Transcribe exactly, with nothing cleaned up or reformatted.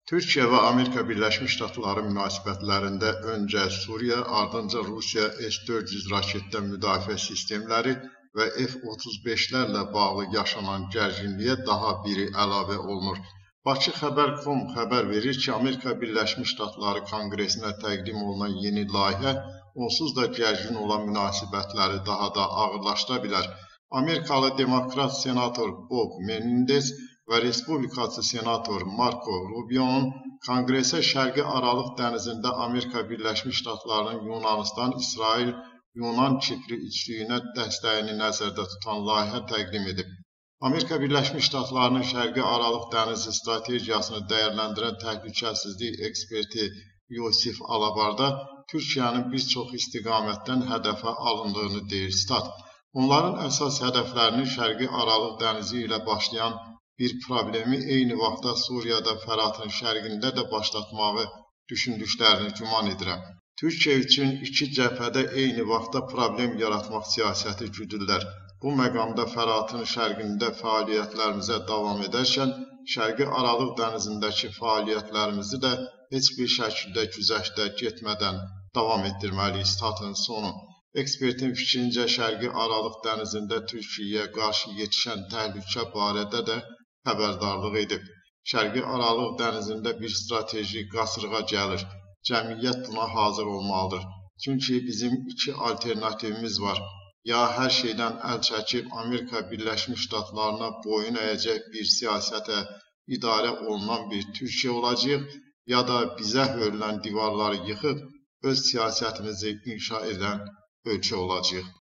Türkiyə və Amerika Birləşmiş Ştatları münasibətlərində öncə Suriya, ardınca Rusiya S dörd yüz raketdən müdafiə sistemləri və F otuz beşlərlə bağlı yaşanan gərginliyə daha biri əlavə olunur. Bakı Xəbər nöqtə com xəbər verir ki, Amerika Birləşmiş Ştatları Konqresinə təqdim olunan yeni layihə onsuz da gərgin olan münasibətləri daha da ağırlaşdıra bilər. Amerikalı demokrat senator Bob Menendez və Respublikaçı senator Marco Rubio'nun Konqresə Şərqi Aralıq dənizində Amerika Birləşmiş Ştatlarının Yunanistan, İsrail, Yunan, Kipri üçlüyünə dəstəyini nəzərdə tutan layihə təqdim edib. Amerika Birləşmiş Ştatlarının Şərqi Aralıq dənizi strategiyasını dəyərləndirən təhlükəsizlik eksperti Yosif Alabarda Türkiyənin bir çox istiqamətdən hədəfə alındığını deyir. Stat. Onların əsas hədəflərinin Şərqi Aralıq dənizi ilə başlayan bir problemi eyni vaxtda Suriyada Fəratın şərqində də başlatmağı düşündüklərini güman edirəm. Türkiyə üçün iki cəbhədə eyni vaxtda problem yaratmaq siyasəti güdürlər. Bu məqamda Fəratın şərqində fəaliyyətlərimizə davam edərkən, Şərqi Aralıq dənizindəki fəaliyyətlərimizi də heç bir şəkildə güzəştə getmədən davam etdirməliyik. Statın sonu. Ekspertin fikrincə Şərqi Aralıq dənizində Türkiyəyə qarşı yetişən təhlükə barədə də xəbərdarlıq edib. Şərqi Aralıq dənizində bir strateji qasırğa gəlir. Cəmiyyət buna hazır olmalıdır. Çünki bizim iki alternativimiz var. Ya hər şeydən əl çəkib Amerika Birləşmiş Ştatlarına boyun əyəcək bir siyasətə idarə olunan bir Türkiyə olacaq, ya da bizə hörülən divarları yıxıb öz siyasətimizi inşa edən ölkə olacaq.